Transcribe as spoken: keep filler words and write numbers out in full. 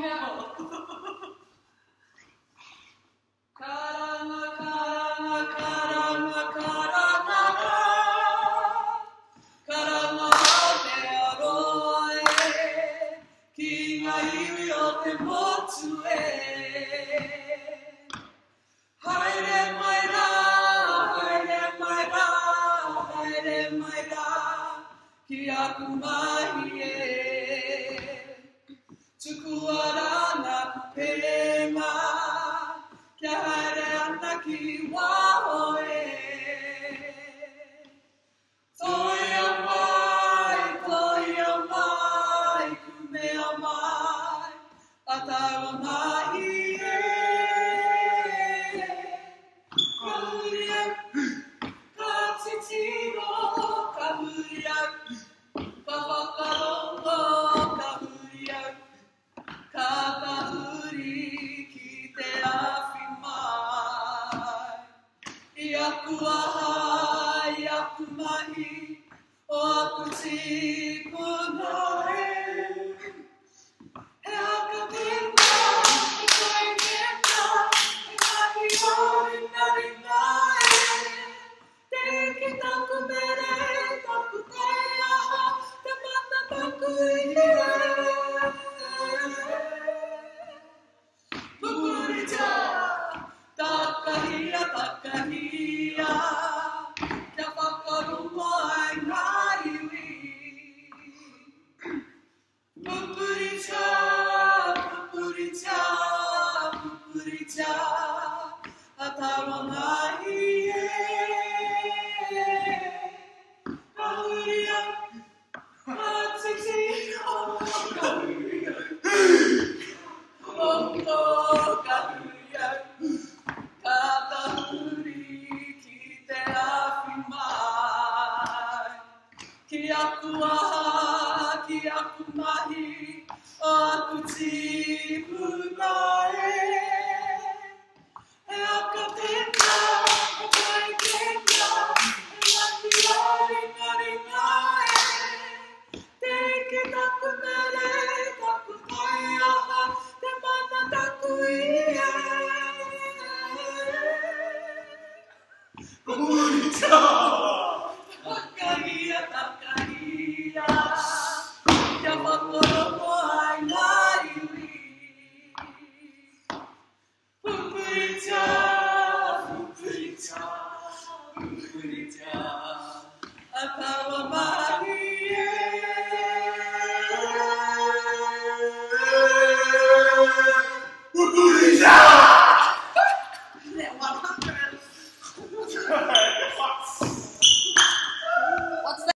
Ki aku mahi e tukuara na kupema kia haere ana ki waho e toia mai, toia mai, kumea mai ataua mahi e kahuria ka titino kahuria Papakarongo kahuria, kakahuri ki te awhi mai. I aku aha, I aku mahi, o aku tikuna e. He aka pena, e koe mena, e mahi o ringa ringa e. Te ki taku mere, taku te aha, te mata taku ia. Pupurita, takahia, takahia, kia whakarungo ai ngā iwi. Pupurita, pupurita, pupurita, atawa mahi e. Kahuria, katitino, kahuria. Oh, oh, kahuria, kakahuri ki te awhi mai. Ki aku aha, ki aku mahi, o aku tipu